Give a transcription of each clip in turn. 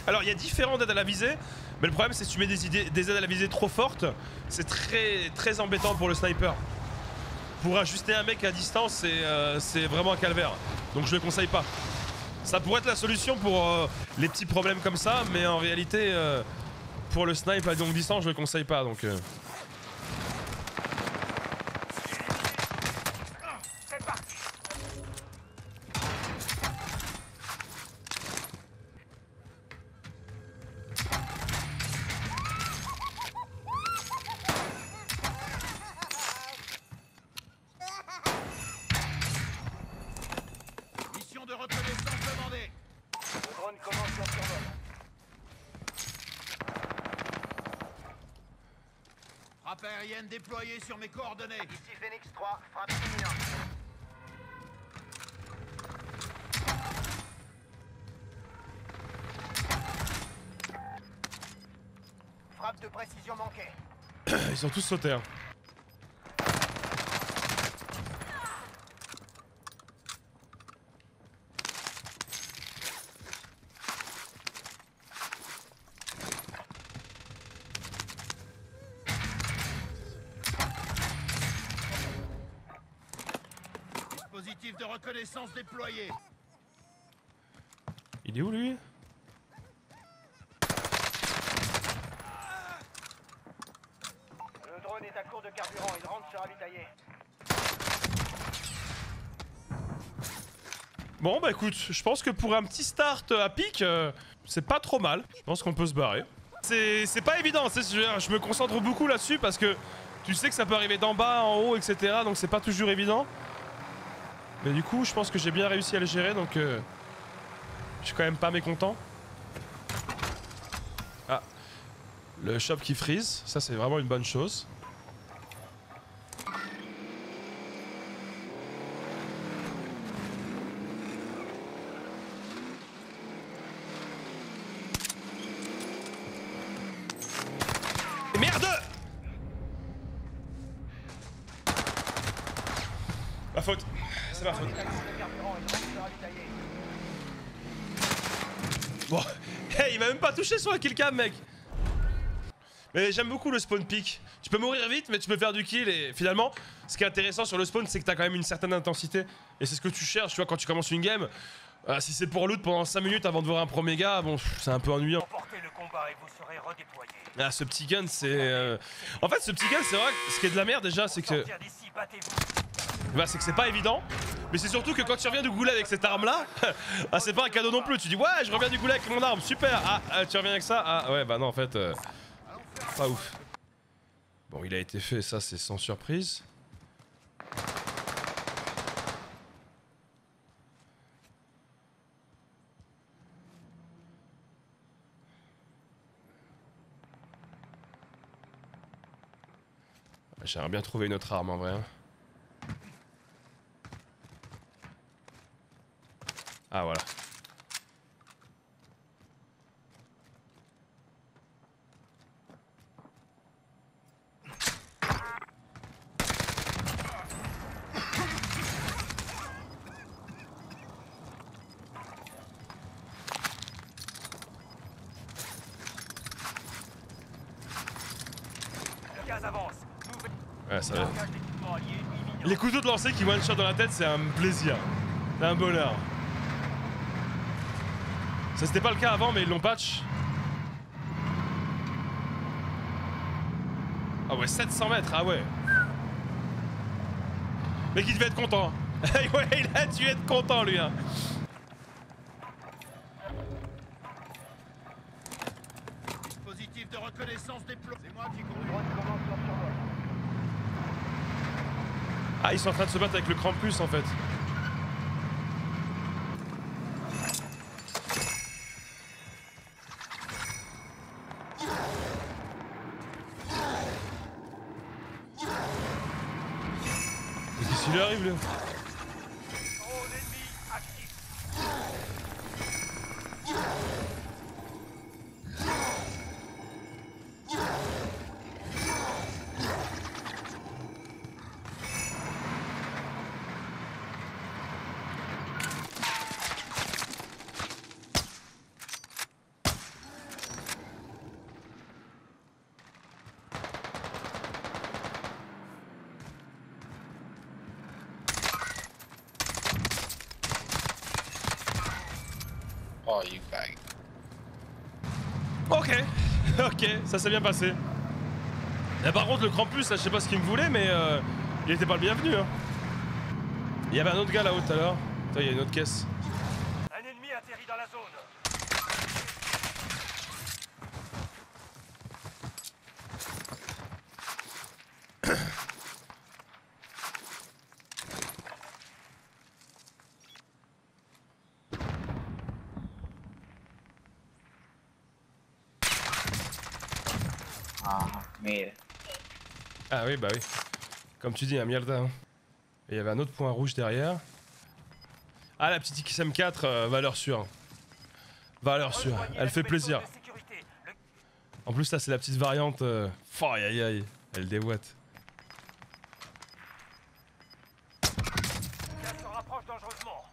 Alors il y a différentes aides à la visée, mais le problème c'est que si tu mets des aides à la visée trop fortes, c'est très embêtant pour le sniper. Pour ajuster un mec à distance, c'est vraiment un calvaire. Donc je le conseille pas. Ça pourrait être la solution pour les petits problèmes comme ça, mais en réalité, pour le snipe à longue distance, je le conseille pas. Donc. De reconnaissance demandée. Le drone commence son survol. Frappe aérienne déployée sur mes coordonnées. Ici Phoenix 3, frappe imminente. Frappe de précision manquée. Ils sont tous sautés. Hein. Dispositif de reconnaissance déployé. Il est où lui? Le drone est à court de carburant, il rentre se ravitailler. Bon bah écoute, je pense que pour un petit start à pic, c'est pas trop mal. Je pense qu'on peut se barrer. C'est pas évident, je me concentre beaucoup là-dessus parce que tu sais que ça peut arriver d'en bas, en haut, etc. Donc c'est pas toujours évident. Mais du coup, je pense que j'ai bien réussi à le gérer, donc je suis quand même pas mécontent. Ah, le shop qui freeze, ça c'est vraiment une bonne chose. Merde! Ma faute. C'est ma faute. Bon, hey, il m'a même pas touché sur la killcam, mec. Mais j'aime beaucoup le spawn pick. Tu peux mourir vite, mais tu peux faire du kill. Et finalement, ce qui est intéressant sur le spawn, c'est que t'as quand même une certaine intensité. Et c'est ce que tu cherches, tu vois, quand tu commences une game. Si c'est pour loot pendant 5 minutes avant de voir un pro méga, bon, c'est un peu ennuyant. Portez le combat et vous serez redéployé. Ah, ce petit gun, c'est... En fait, ce petit gun, c'est vrai que ce qui est de la merde déjà, c'est que... Bah, c'est que c'est pas évident. Mais c'est surtout que quand tu reviens du goulag avec cette arme-là, ah, c'est pas un cadeau non plus. Tu dis, ouais, je reviens du goulag avec mon arme, super. Ah, tu reviens avec ça? Ah, ouais, bah non, en fait... Pas ouf. Bon, il a été fait, ça, c'est sans surprise. J'aimerais bien trouver une autre arme en vrai. Ah voilà. Le gaz avance. Ouais, ça va. Les couteaux de lancer qui one shot dans la tête, c'est un plaisir. C'est un bonheur. Ça c'était pas le cas avant, mais ils l'ont patch. Ah ouais, 700 mètres, ah ouais. Mais il devait être content. Ouais, il a dû être content lui. Hein. Dispositif de reconnaissance déployé. C'est moi qui conduis. Commence leur survol. Ah, ils sont en train de se battre avec le Krampus en fait. Qu'est-ce qu'il lui arrive là? Drone ennemi actif. Oh, you bag. Ok, ok, ça s'est bien passé. Et par contre, le Krampus, là, je sais pas ce qu'il me voulait, mais il était pas le bienvenu. Hein. Il y avait un autre gars là-haut tout à l'heure. Il y a une autre caisse. Un ennemi atterrit dans la zone. Ah, merde. Ah oui, bah oui. Comme tu dis, un Mierda. Hein. Et il y avait un autre point rouge derrière. Ah, la petite XM4, valeur sûre. Valeur sûre, elle fait plaisir. En plus, là, c'est la petite variante. Aïe aïe aïe, elle déboîte. Elle se rapproche dangereusement.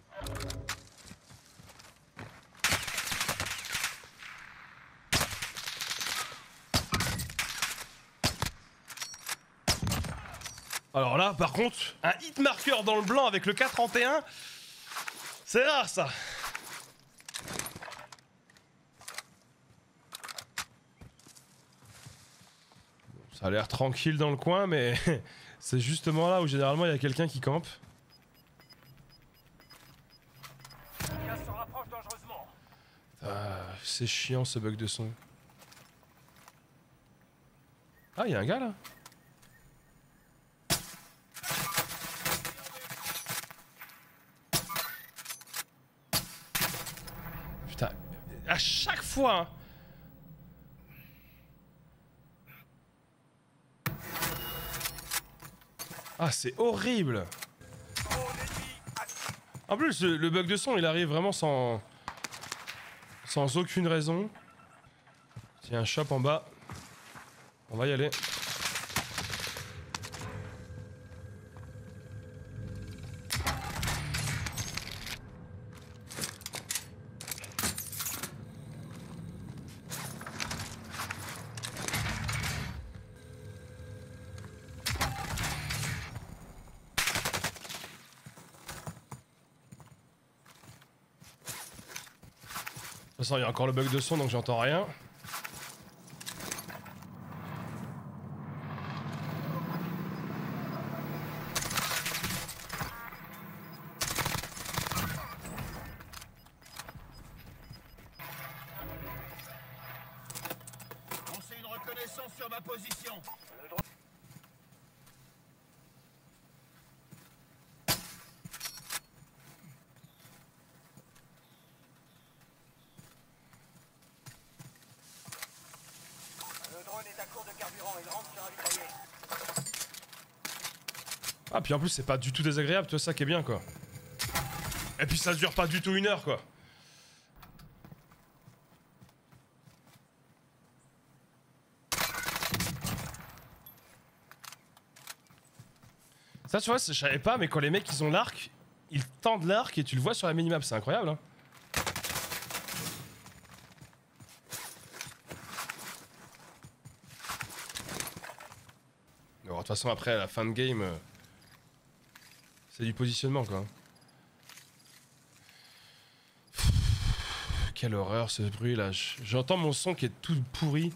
Alors là, par contre, un hit marker dans le blanc avec le K31, c'est rare ça. Ça a l'air tranquille dans le coin, mais c'est justement là où généralement il y a quelqu'un qui campe. Elle se rapproche dangereusement. Ah, c'est chiant ce bug de son. Ah, il y a un gars là. Putain, à chaque fois hein. Ah, c'est horrible. En plus, le bug de son, il arrive vraiment sans aucune raison. Il y a un shop en bas. On va y aller. De toute façon, il y a encore le bug de son, donc j'entends rien. On sait une reconnaissance sur ma position. Le drone est à court de carburant, il rentre sur ravitailler. Ah, puis en plus, c'est pas du tout désagréable, tu vois, ça qui est bien quoi. Et puis ça dure pas du tout 1 heure quoi. Ça, tu vois, je savais pas, mais quand les mecs ils ont l'arc, ils tendent l'arc et tu le vois sur la minimap, c'est incroyable hein. Bon, de toute façon, après, à la fin de game, c'est du positionnement quoi. Pff, quelle horreur ce bruit là. J'entends mon son qui est tout pourri.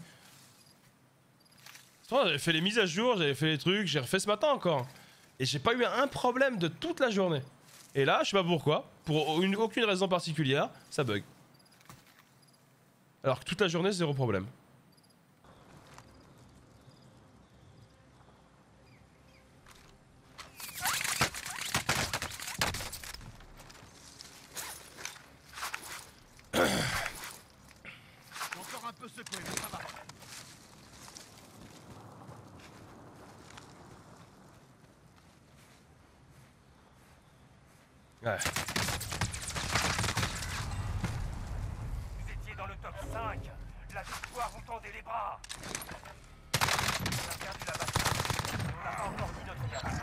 J'avais fait les mises à jour, j'avais fait les trucs, j'ai refait ce matin encore. Et j'ai pas eu un problème de toute la journée. Et là, je sais pas pourquoi, pour aucune raison particulière, ça bug. Alors que toute la journée, 0 problème. Encore un peu secoué, mais ça va. Ouais. Vous étiez dans le top 5. La victoire vous tendait les bras. On a perdu la bataille. On n'a pas encore dit notre gagne.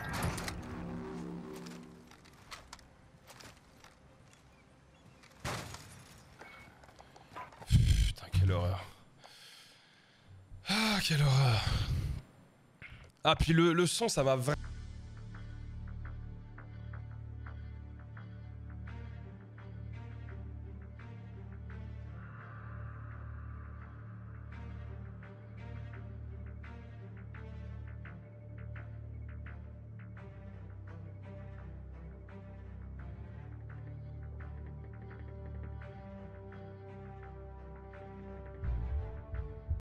Putain, quelle horreur. Ah, quelle horreur. Ah, puis le son, ça m'a vraiment...